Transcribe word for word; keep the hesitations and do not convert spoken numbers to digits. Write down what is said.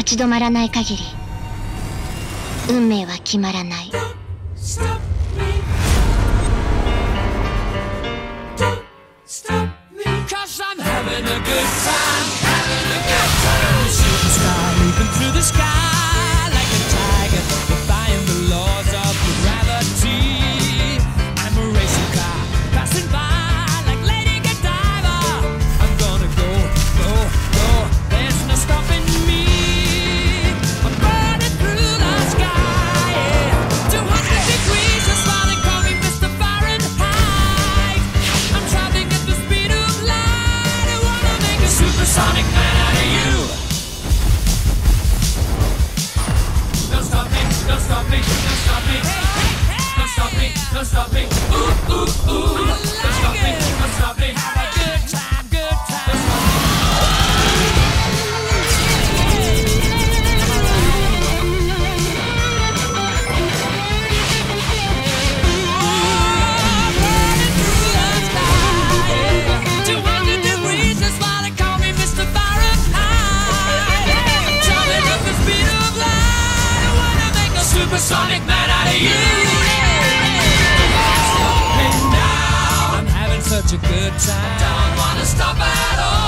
立ち止まらない限り運命は決まらない。 Don't stop me, ooh, ooh, ooh. Don't stop me, don't stop me. Have a good time, good time. Burning through the sky, two hundred degrees, that's why they call me Mister Fahrenheit. I'm traveling at the speed of light. I wanna make a supersonic man out of you. Such a good time. Don't wanna stop at all.